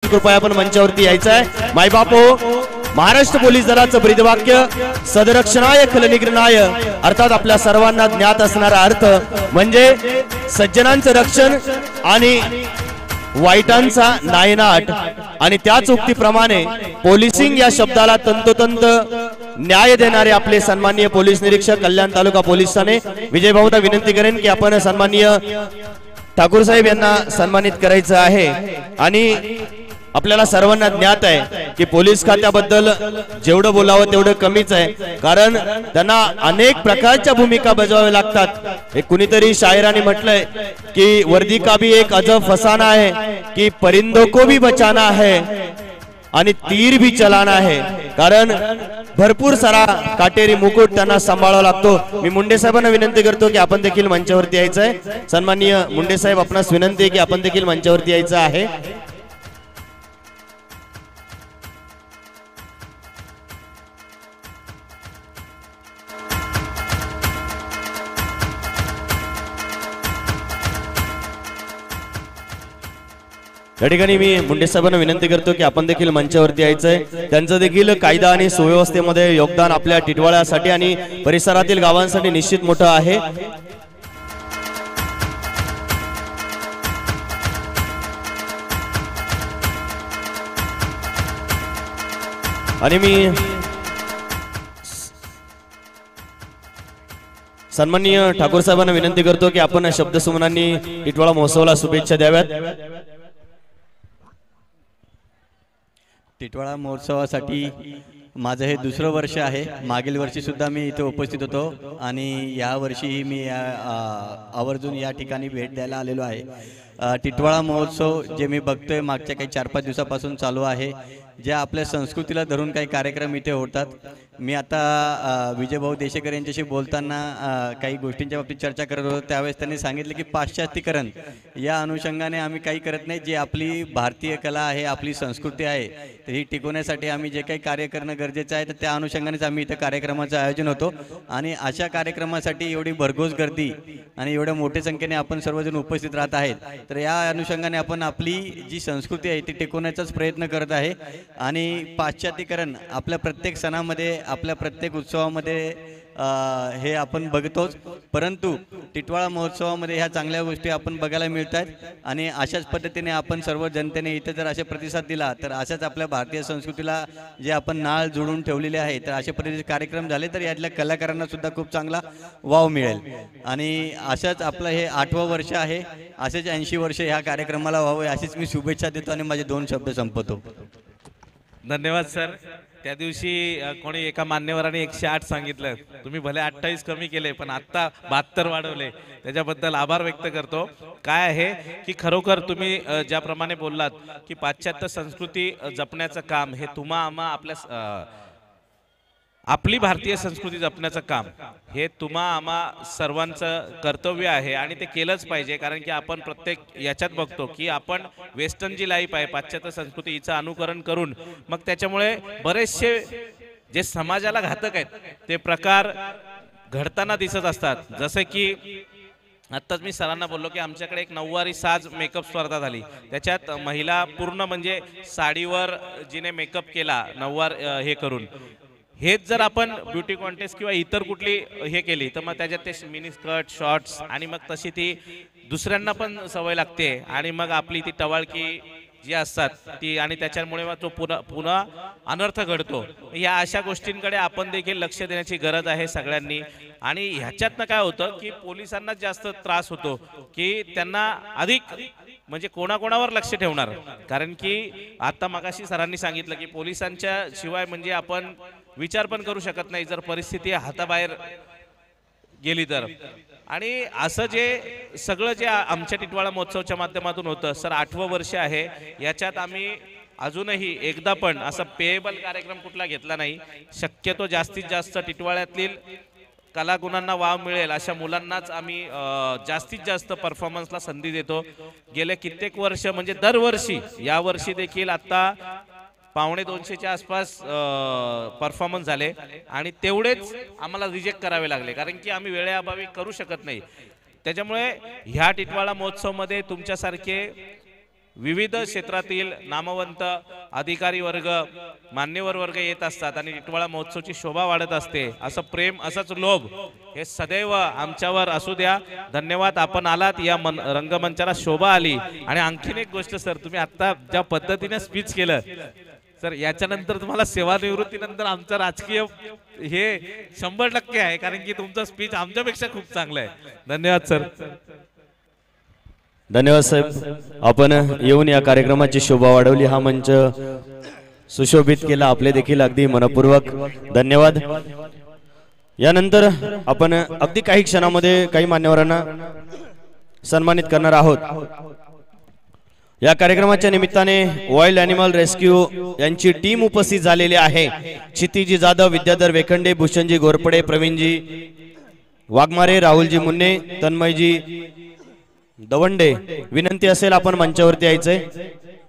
असेल कृपया आपण मंचावरती यायचं आहे। मायबापो, महाराष्ट्र पोलीस दलाचं ब्रीदवाक्य सदरक्षणाय खलनिग्रहणाय अर्थात आपल्या सर्वांना ज्ञात असणारा अर्थ म्हणजे सज्जनांचं रक्षण आणि वाईटांचा नायनाट। आणि त्याच उक्तीप्रमाणे पोलिसिंग या शब्दाला तंतोतंत न्याय देणारे आपले सन्माननीय पोलीस निरीक्षक कल्याण तालुका पोलीस ठाणे विजय भाऊंना विनंती करेन की आपण सन्माननीय ठाकूर साहेब यांना सन्मानित करायचं आहे। आणि आपल्याला सर्वांना ज्ञात आहे की पोलीस खात्याबद्दल जेवढं बोलावं तेवढं कमीच आहे, कारण त्यांना अनेक प्रकारच्या भूमिका बजावाव्या लागतात। एक कुणीतरी शायराने म्हटलंय की वर्दी का भी एक अजब फसाना है कि परिंदों को भी बचाना है आणि तीर भी चलाना है, कारण भरपूर सारा काटेरी मुकुट त्यांना सांभाळावा लागतो। मी मुंडे साहेबांना विनंती करतो की आपण देखील मंचावरती यायचं आहे। सन्माननीय मुंडे साहेब, आपणास विनंती आहे की आपण देखील मंचावरती यायचं आहे। या ठिकाणी मी मुंडे साहेबांना विनंती करतो की आपण देखील मंचावरती यायचंय। त्यांचं देखील कायदा आणि सुव्यवस्थेमध्ये योगदान आपल्या टिटवाळ्यासाठी आणि परिसरातील गावांसाठी निश्चित मोठं आहे। आणि मी सन्माननीय ठाकूर साहेबांना विनंती करतो की आपण शब्दसुमनांनी टिटवाळा महोत्सवाला शुभेच्छा द्याव्यात। टिटवाळा महोत्सवासाठी माझं हे दुसरं वर्ष आहे। मागील वर्षी सुद्धा मी इथे उपस्थित होतो आणि या वर्षीही मी आवर्जून या ठिकाणी भेट द्यायला आलेलो आहे। टिटवाळा महोत्सव जे मी बघतोय मागच्या काही 4-5 दिवसापासून चालू आहे, जे आपल्या संस्कृतीला धरून काही कार्यक्रम इथे होतात। मी आता विजय भाऊ देशेकर यांच्याशी बोलताना काही गोष्टींच्या बाबतीत चर्चा करत होतो, त्यावेळेस त्यांनी सांगितलं की पाश्चात्तीकरण या अनुषंगाने आम्ही काही करत नाही। जी आपली भारतीय कला आहे, आपली संस्कृती आहे, तर ही टिकवण्यासाठी आम्ही जे काही कार्य करणं गरजेचं आहे, तर त्या अनुषंगानेच आम्ही इथं कार्यक्रमाचं आयोजन होतो। आणि अशा कार्यक्रमासाठी एवढी भरघोस गर्दी आणि एवढ्या मोठ्या संख्येने आपण सर्वजण उपस्थित राहत आहेत, तर या अनुषंगाने आपण आपली जी संस्कृती आहे ती टिकवण्याचाच प्रयत्न करत आहे। आणि पाश्चात्तीकरण आपल्या प्रत्येक सणामध्ये, आपल्या प्रत्येक उत्सवामध्ये हे आपण बघतोच, परंतु टिटवाळा महोत्सवामध्ये ह्या चांगल्या गोष्टी आपण बघायला मिळतात। आणि अशाच पद्धतीने आपण सर्व जनतेने इथे जर अशा प्रतिसाद दिला तर अशाच आपल्या भारतीय संस्कृतीला जे आपण नाळ जोडून ठेवलेले आहे, तर अशा पद्धतीचे कार्यक्रम झाले तर यातल्या कलाकारांना सुद्धा खूप चांगला वाव मिळेल। आणि अशाच आपलं हे 8वं वर्ष आहे, असेच 80 वर्ष ह्या कार्यक्रमाला व्हावे अशीच मी शुभेच्छा देतो आणि माझे 2 शब्द संपवतो। धन्यवाद सर। त्या दिवशी कोणी एका मान्यवराने 108 सांगितलं, तुम्ही भले 28 कमी केले पण आता 72 वाढवले, त्याच्याबद्दल आभार व्यक्त करतो। काय आहे की खरोखर तुम्ही ज्याप्रमाणे बोललात की पाश्चात्य संस्कृती जपण्याचं काम हे तुम्हा आम्हा आपली भारतीय संस्कृती जपण्याचं काम हे तुम्हा आम्हा सर्वांचं कर्तव्य आहे आणि ते केलंच पाहिजे, कारण की आपण प्रत्येक याच्यात बघतो की आपण वेस्टर्न जी लाईफ आहे पाश्चात्य संस्कृती हिचं अनुकरण करून मग त्याच्यामुळे बरेचसे जे समाजाला घातक आहेत ते प्रकार घडताना दिसत असतात। जसे की आत्ताच मी सरांना बोललो की आमच्याकडे एक नऊवारी साज मेकअप स्पर्धा झाली, त्याच्यात महिला पूर्ण म्हणजे साडीवर जिने मेकअप केला नऊवार हे करून, हेच जर आपण ब्युटी कॉन्टेस्ट किंवा इतर कुठली हे केली तर मग त्याच्यात ते मिनी स्कर्ट शॉर्ट्स आणि मग तशी ती दुसऱ्यांना पण सवय लागते आणि मग आपली ती टवाळकी जी असतात ती आणि त्याच्यामुळे मग तो पुन्हा अनर्थ घडतो। या अशा गोष्टींकडे आपण देखील लक्ष देण्याची गरज आहे सगळ्यांनी। आणि ह्याच्यातनं काय होतं की पोलिसांना जास्त त्रास होतो की त्यांना अधिक म्हणजे कोणाकोणावर लक्ष ठेवणार, कारण की आता मगाशी सरांनी सांगितलं की पोलिसांच्या शिवाय म्हणजे आपण विचार पण करू शकत नाही जर परिस्थिती हाताबाहेर गेली तर। आणि असं जे सगळं जे आमच्या टिटवाळा महोत्सवाच्या माध्यमातून होतं सर 8वं वर्ष आहे, याच्यात आम्ही अजूनही एकदा पण असा पेएबल कार्यक्रम कुठला घेतला नाही। शक्यतो जास्तीत जास्त टिटवाळ्यातील कलागुणांना वाव मिळेल अशा मुलांनाच आम्ही जास्तीत जास्त परफॉर्मन्सला संधी देतो। गेले कित्येक वर्ष म्हणजे दरवर्षी, या वर्षी देखील आता 250च्या आसपास परफॉर्मन्स झाले आणि तेवढेच आम्हाला रिजेक्ट करावे लागले, कारण की आम्ही वेळेअभावी करू शकत नाही। त्याच्यामुळे ह्या टिटवाळा महोत्सवमध्ये तुमच्यासारखे विविध क्षेत्रातील नामवंत अधिकारी वर्ग मान्यवर वर्ग येत असतात आणि टिटवाळा महोत्सवची शोभा वाढत असते. असं प्रेम असंच लोभ हे सदैव आमच्यावर असू द्या. धन्यवाद, आपण आलात, या रंगमंचाला शोभा आली. आणि आणखीन एक गोष्ट सर, तुम्ही आता ज्या पद्धतीने स्पीच केलं सर, याच्यानंतर तुम्हाला सेवानिवृत्तीनंतर आमचं राजकीय हे 100% आहे, कारण की तुमचं स्पीच आमच्यापेक्षा खूप चांगलं आहे. धन्यवाद सर. धन्यवाद साहेब, आपण येऊन या कार्यक्रमाची शोभा वाढवली, हा मंच सुशोभित केला, आपले देखील अगदी मनपूर्वक धन्यवाद. यानंतर आपण अगदी काही क्षणामध्ये काही मान्यवरांना सन्मानित करणार आहोत. या कार्यक्रमाच्या निमित्ताने वाईल्ड ॲनिमल रेस्क्यू यांची टीम उपस्थित झालेली आहे. क्षितिजी जाधव, विद्याधर वेखंडे, भूषणजी घोरपडे, प्रवीणजी वाघमारे, राहुलजी मुन्ने, तन्मयजी दवंडे. विनंती असेल आपण मंचावरती यायचंय.